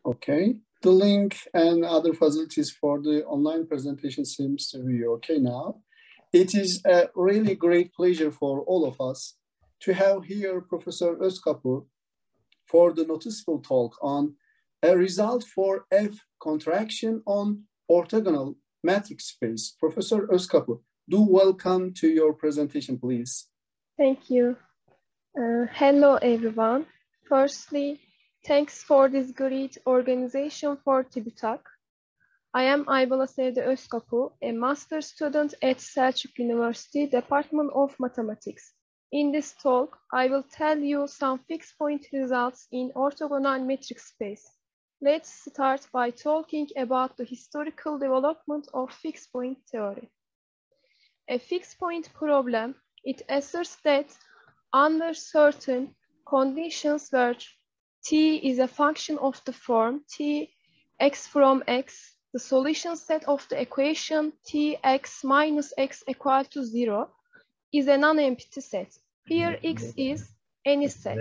Okay. The link and other facilities for the online presentation seems to be okay now. It is a really great pleasure for all of us to have here Professor Özkapı for the noticeable talk on a result for F contraction on orthogonal matrix space. Professor Özkapı, do welcome to your presentation, please. Thank you. Hello, everyone. Firstly, thanks for this great organization for TÜBİTAK. I am Aybala Sevde Özkapı, a master's student at Selçuk University, Department of Mathematics. In this talk, I will tell you some fixed point results in orthogonal matrix space. Let's start by talking about the historical development of fixed point theory. A fixed point problem, it asserts that under certain conditions where t is a function of the form t x from x, the solution set of the equation tx minus x equal to 0 is a non-empty set. Here x is any set.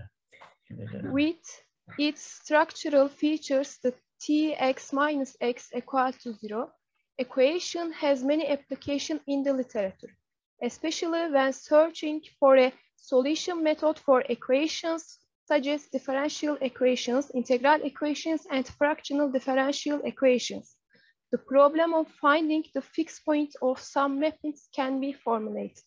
With its structural features, the tx minus x equal to 0 equation has many applications in the literature, especially when searching for a solution method for equations such as differential equations, integral equations, and fractional differential equations. The problem of finding the fixed point of some mappings can be formulated.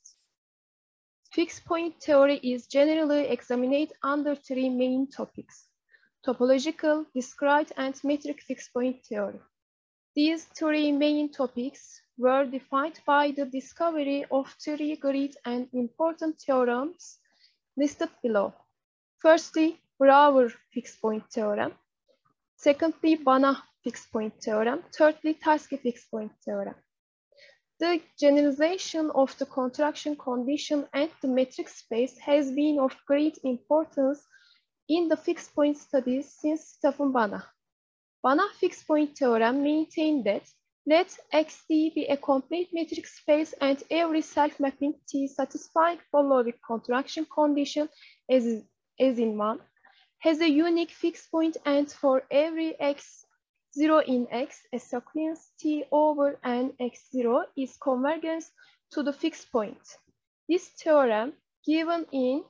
Fixed point theory is generally examined under three main topics: topological, discrete, and metric fixed point theory. These three main topics were defined by the discovery of three great and important theorems listed below. Firstly, Brouwer fixed point theorem. Secondly, Banach fixed point theorem. Thirdly, Tarski fixed point theorem. The generalization of the contraction condition and the metric space has been of great importance in the fixed point studies since Stefan Banach. Banach fixed point theorem maintained that let Xt be a complete metric space and every self-mapping T satisfying following contraction condition as in 1 has a unique fixed point, and for every x0 in X, a sequence T over n x0 is convergent to the fixed point. This theorem, given in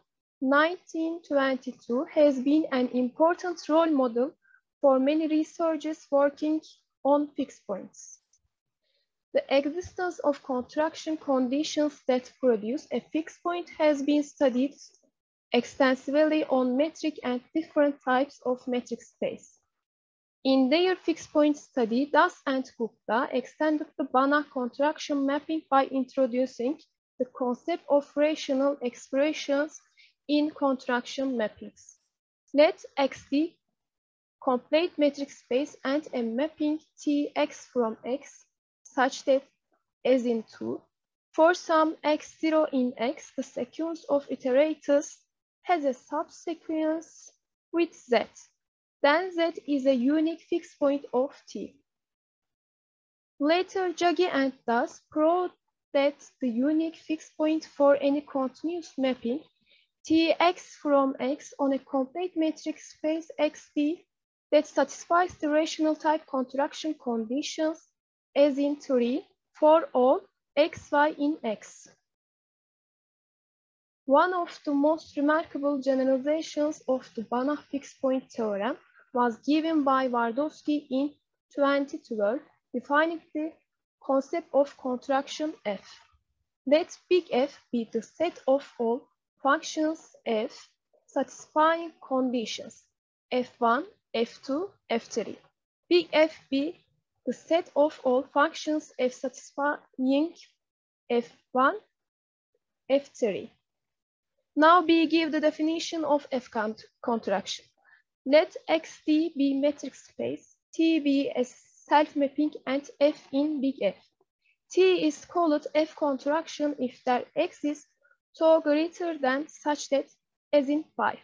1922, has been an important role model for many researchers working on fixed points. The existence of contraction conditions that produce a fixed point has been studied extensively on metric and different types of metric space. In their fixed point study, Das and Gupta extended the Banach contraction mapping by introducing the concept of rational expressions in contraction mappings. Let Xt complete metric space and a mapping Tx from X such that, as in 2, for some x0 in X, the sequence of iterators has a subsequence with Z. Then Z is a unique fixed point of T. Later, Jaggi and Das proved that the unique fixed point for any continuous mapping Tx from X on a complete metric space Xt that satisfies the rational type contraction conditions as in 3 for all xy in X. One of the most remarkable generalizations of the Banach fixed point theorem was given by Twardowski in 2012, defining the concept of contraction F. Let big F be the set of all functions F satisfying conditions F1, F2, F3. Big F be the set of all functions F satisfying F1, F3. Now we give the definition of F contraction. Let Xt be metric space, T be a self-mapping, and F in big F. T is called F contraction if there exists tau greater than such that, as in 5.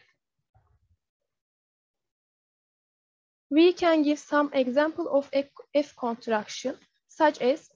We can give some example of F contraction, such as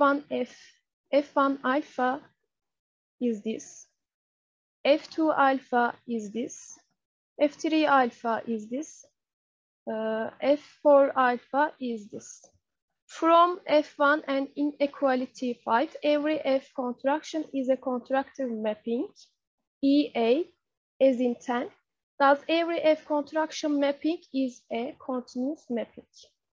F1 alpha is this, F2 alpha is this, F3 alpha is this, F for alpha is this. From F1 and inequality 5, every F contraction is a contractive mapping, EA, as in 10. Thus, every F contraction mapping is a continuous mapping.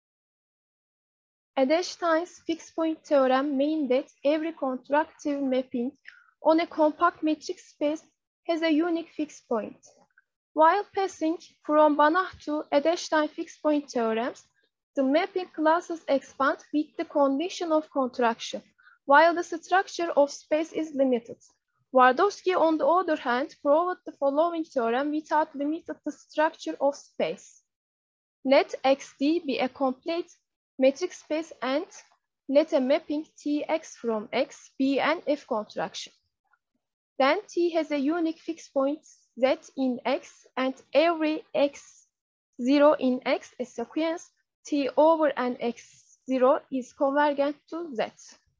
Edelstein's fixed point theorem means that every contractive mapping on a compact metric space has a unique fixed point. While passing from Banach to Edelstein fixed point theorems, the mapping classes expand with the condition of contraction, while the structure of space is limited. Twardowski, on the other hand, proved the following theorem without limiting the structure of space. Let XD be a complete metric space and let a mapping Tx from X be an F contraction. Then T has a unique fixed point Z in X, and every X0 in X, a sequence T over an X0 is convergent to Z.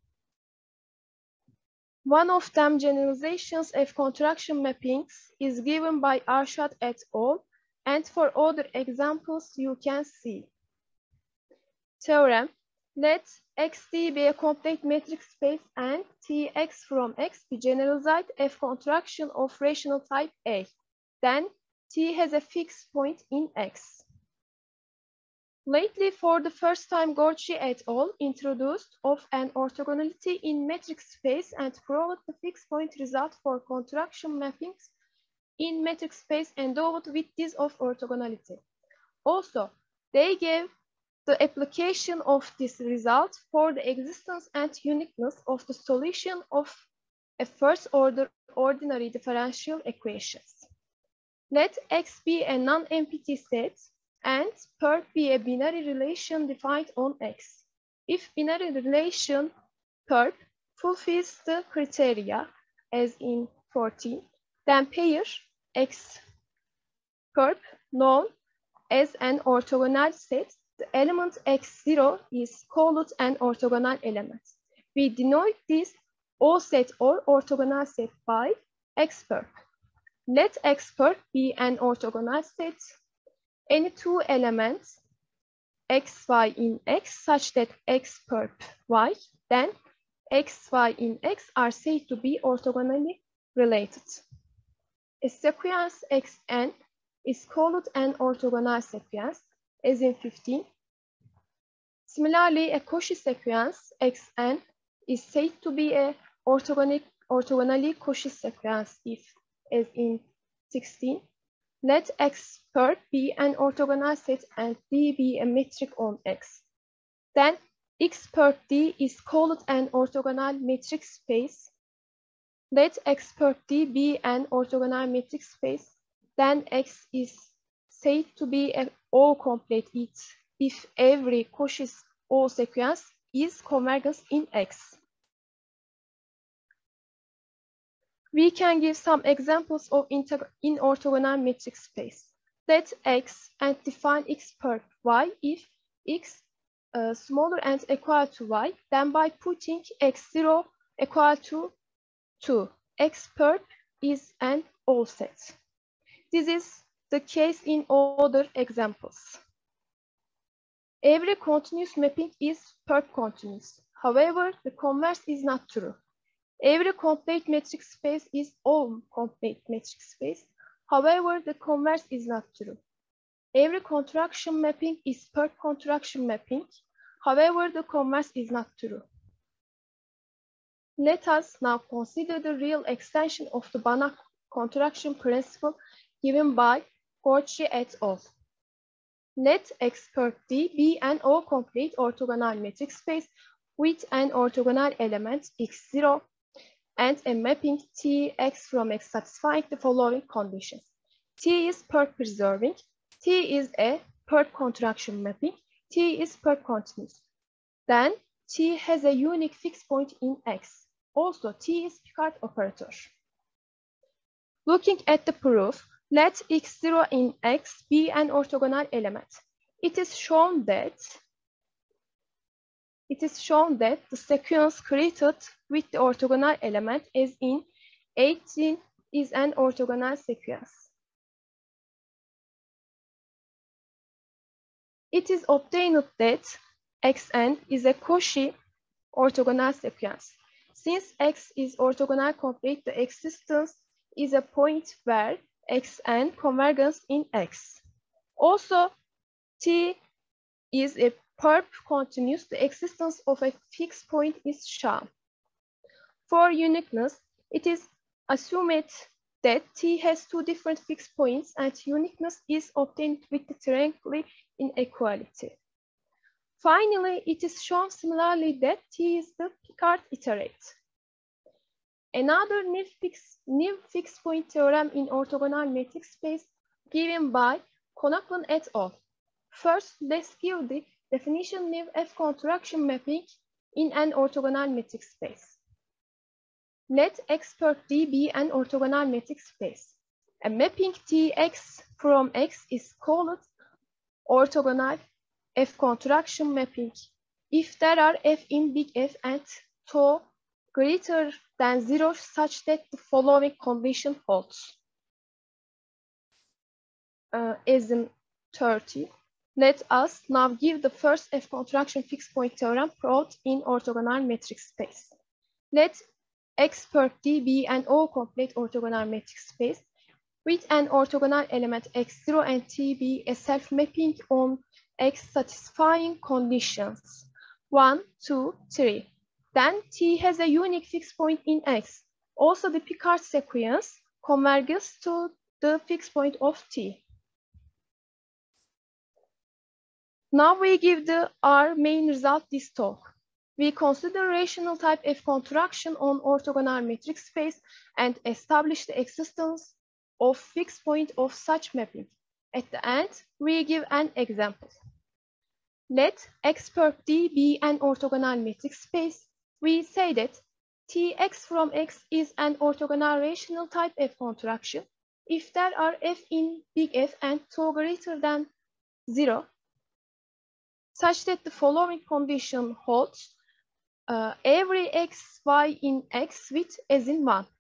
One of them, generalizations F contraction mappings, is given by Arshad et al. And for other examples, you can see. Theorem: let XD be a complete metric space and Tx from X be generalized F contraction of rational type A. Then T has a fixed point in X. Lately, for the first time, Gorci et al. Introduced of an orthogonality in metric space and proved the fixed point result for contraction mappings in metric space endowed with this of orthogonality. Also, they gave the application of this result for the existence and uniqueness of the solution of a first-order ordinary differential equations. Let X be a non-empty set and perp be a binary relation defined on X. If binary relation perp fulfills the criteria, as in 14, then pair X perp known as an orthogonal set, the element X0 is called an orthogonal element. We denote this O set or orthogonal set by X perp. Let X perp be an orthogonal set, any two elements xy in X such that X perp y, then xy in X are said to be orthogonally related. A sequence Xn is called an orthogonal sequence, as in 15. Similarly, a Cauchy sequence Xn is said to be a orthogonally Cauchy sequence if, as in 16. Let X perp be an orthogonal set and D be a metric on X. Then X perp D is called an orthogonal metric space. Let X perp D be an orthogonal metric space. Then X is said to be an O complete if every Cauchy O sequence is convergent in X. We can give some examples of inorthogonal metric space. Let X and define X perp Y if X smaller and equal to Y, then by putting X0 equal to 2, X perp is an O set. This is the case in other examples. Every continuous mapping is perp continuous. However, the converse is not true. Every complete metric space is all complete metric space. However, the converse is not true. Every contraction mapping is perp contraction mapping. However, the converse is not true. Let us now consider the real extension of the Banach contraction principle given by Gorci et al. Let X perp D be an O complete orthogonal metric space with an orthogonal element X0 and a mapping Tx from X satisfying the following conditions. T is perp preserving, T is a perp contraction mapping, T is perp continuous. Then T has a unique fixed point in X. Also, T is Picard operator. Looking at the proof, let X0 in X be an orthogonal element. It is shown that the sequence created with the orthogonal element as in 18 is an orthogonal sequence. It is obtained that Xn is a Cauchy orthogonal sequence. Since X is orthogonal complete, the existence is a point where Xn converges in X. Also, T is a perp continuous, the existence of a fixed point is shown. For uniqueness, it is assumed that T has two different fixed points and uniqueness is obtained with the triangle inequality. Finally, it is shown similarly that T is the Picard iterate. Another new fixed point theorem in orthogonal metric space given by Konaklan et al. First, let's give the definition of F contraction mapping in an orthogonal metric space. Let X per D be an orthogonal metric space. A mapping Tx from X is called orthogonal F contraction mapping if there are F in big F and tau greater than 0 such that the following condition holds. As in 30. Let us now give the first F contraction fixed point theorem proved in orthogonal metric space. Let X per D be an O-complete orthogonal metric space with an orthogonal element X0 and T be a self-mapping on X satisfying conditions 1, 2, 3. Then T has a unique fixed point in X. Also, the Picard sequence converges to the fixed point of T. Now we give our main result this talk. We consider rational type F contraction on orthogonal metric space and establish the existence of fixed point of such mapping. At the end, we give an example. Let X per D be an orthogonal metric space. We say that Tx from X is an orthogonal rational type F contraction if there are F in big F and tau greater than 0, such that the following condition holds. Every X, Y in X with as in 1.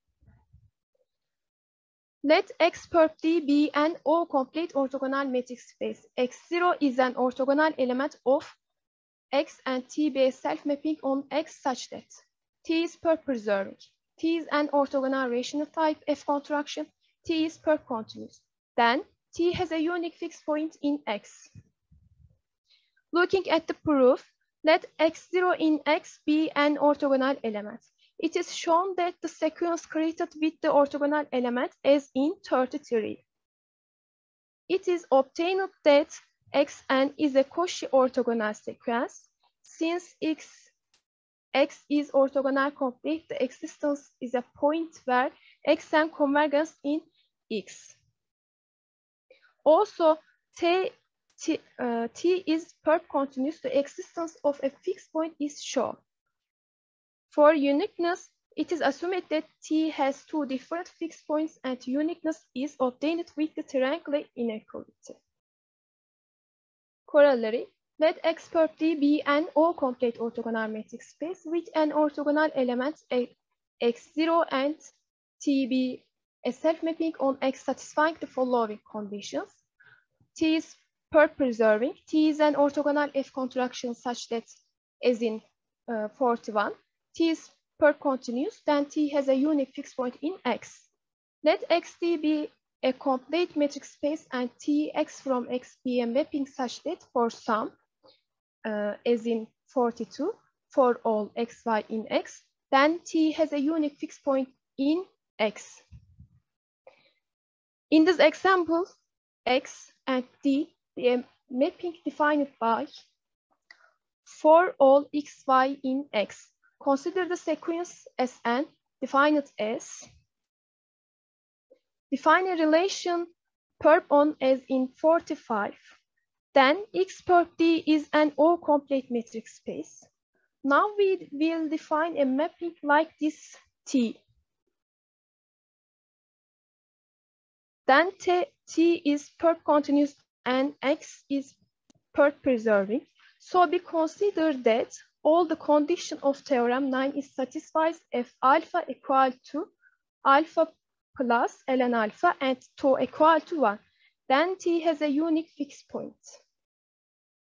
Let X per D be an O-complete orthogonal metric space. X0 is an orthogonal element of X and T be a self-mapping on X such that T is perp-preserving. T is an orthogonal rational type F contraction. T is perp-continuous. Then T has a unique fixed point in X. Looking at the proof, let X0 in X be an orthogonal element. It is shown that the sequence created with the orthogonal element is in 33. It is obtained that Xn is a Cauchy orthogonal sequence. Since X is orthogonal complete, the existence is a point where Xn converges in X. Also, T is perp-continuous, the existence of a fixed point is shown. For uniqueness, it is assumed that T has two different fixed points and uniqueness is obtained with the triangular inequality. Corollary, let X per D be an O-complete orthogonal metric space with an orthogonal element X0 and T be a self-mapping on X satisfying the following conditions. T is perp-preserving. T is an orthogonal F contraction such that, as in 41, T is perp-continuous, then T has a unique fixed point in X. Let XD be a complete metric space and Tx from X be a mapping such that for some, as in 42, for all xy in X, then T has a unique fixed point in X. In this example, X and D be a mapping defined by for all xy in X. Consider the sequence Sn defined as define a relation perp on as in 45. Then X perp D is an O-complete metric space. Now we will define a mapping like this T. Then T is perp-continuous and X is perp-preserving. So we consider that all the condition of theorem 9 is satisfies if alpha equal to alpha plus ln alpha and tau equal to 1. Then T has a unique fixed point.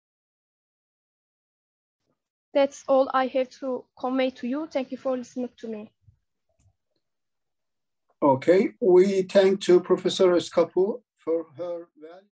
That's all I have to convey to you. Thank you for listening to me. Okay, we thank to Professor Özkapı for her valuable